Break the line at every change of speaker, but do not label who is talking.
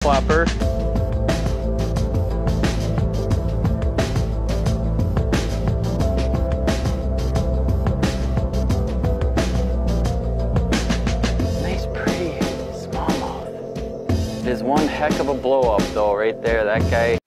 flopper. Nice, pretty smallmouth. It is one heck of a blow up though, right there. That guy